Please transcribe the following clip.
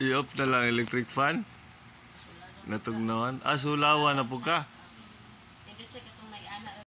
I-off na lang electric fan. Natugnawan. Ah, sulawan na po ka.